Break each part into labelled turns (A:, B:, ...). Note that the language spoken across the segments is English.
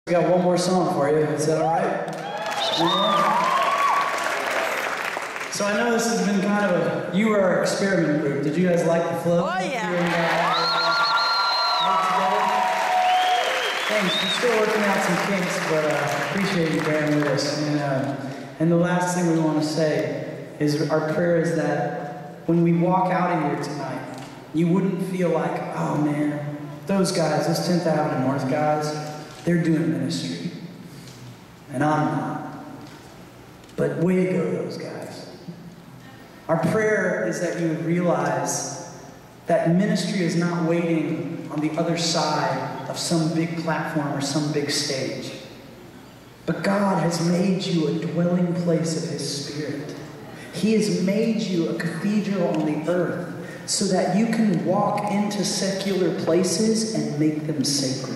A: I got one more song for you. Is that all right? So I know this has been kind of you were our experiment group. Did you guys like the flow?
B: Oh, yeah.
A: Thanks. We're still working out some kinks, but appreciate you bearing with us. And the last thing we want to say is our prayer is that when we walk out of here tonight, you wouldn't feel like, oh man, those guys, those 10th Avenue North guys, they're doing ministry. And I'm not. But way to go, those guys. Our prayer is that you would realize that ministry is not waiting on the other side of some big platform or some big stage. But God has made you a dwelling place of His Spirit. He has made you a cathedral on the earth so that you can walk into secular places and make them sacred.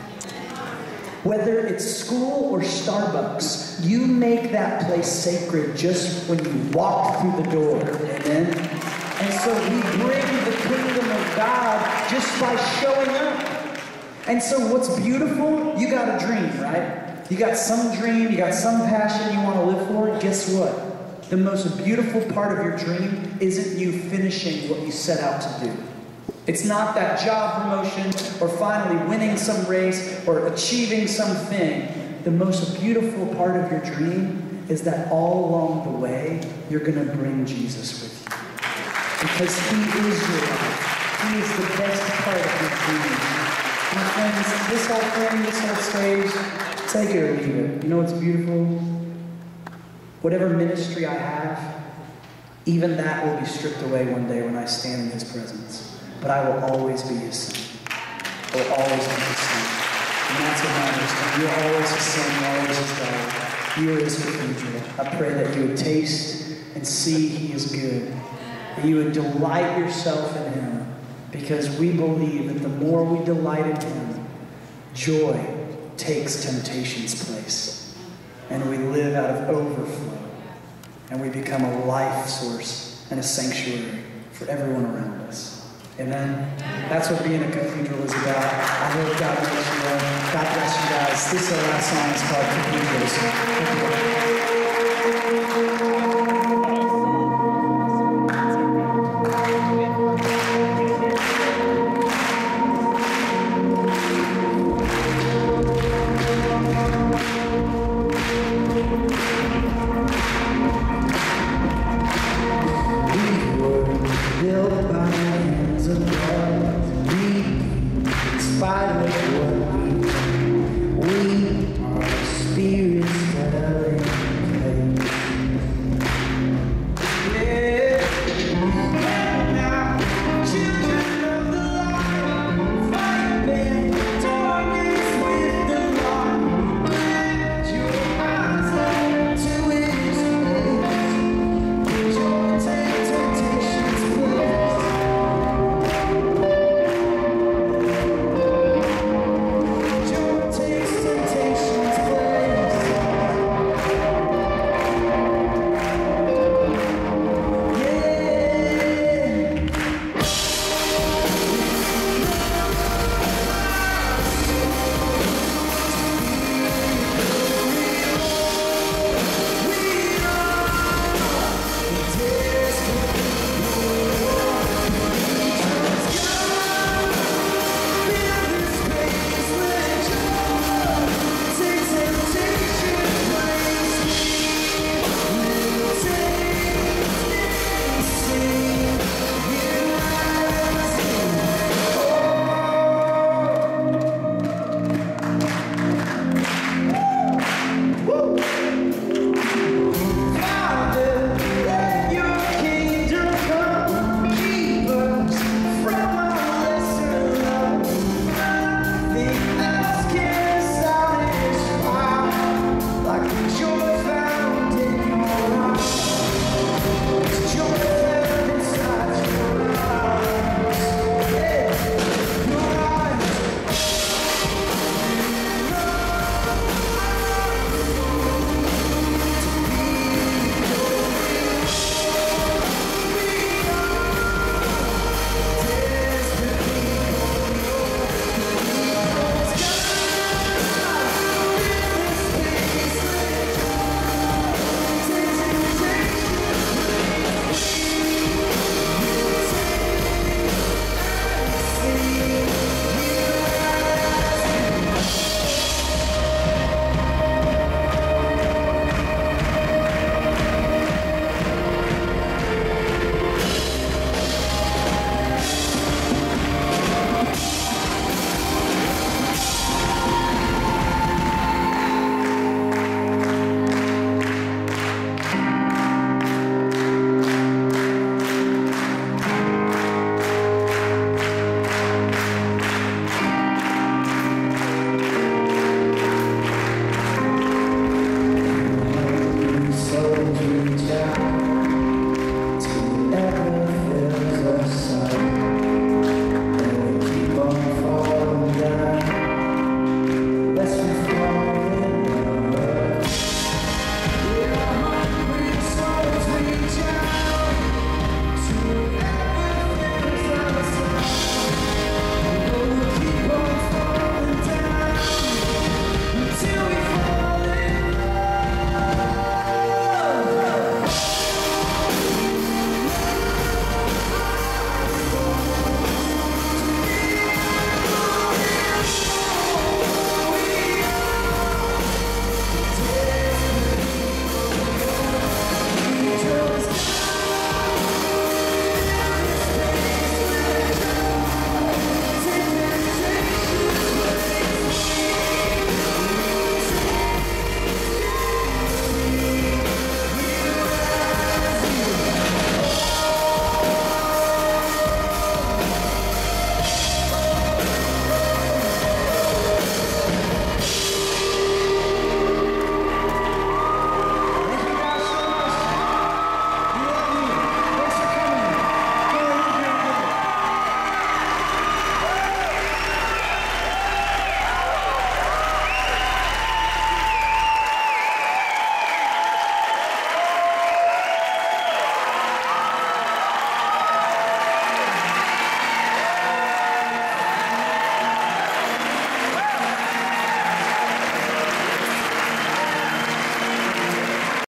A: Whether it's school or Starbucks, you make that place sacred just when you walk through the door. Amen? And so we bring the kingdom of God just by showing up. And so what's beautiful, you got a dream, right? You got some dream, you got some passion you want to live for. Guess what? The most beautiful part of your dream isn't you finishing what you set out to do. It's not that job promotion or finally winning some race or achieving something. The most beautiful part of your dream is that all along the way, you're going to bring Jesus with you. Because He is your life. He is the best part of your dream. My friends, this whole thing, this whole stage, take it or leave it. You know what's beautiful? Whatever ministry I have, even that will be stripped away one day when I stand in His presence. But I will always be His son. I will always be His son. And that's what matters. You're always His son, you're always His daughter. You are His cathedral. I pray that you would taste and see He is good. That you would delight yourself in Him. Because we believe that the more we delight in Him, joy takes temptation's place. And we live out of overflow. And we become a life source and a sanctuary for everyone around us. Amen. That's what being a cathedral is about. I hope God bless you all. God bless you guys. This is our last song. It's called Cathedrals.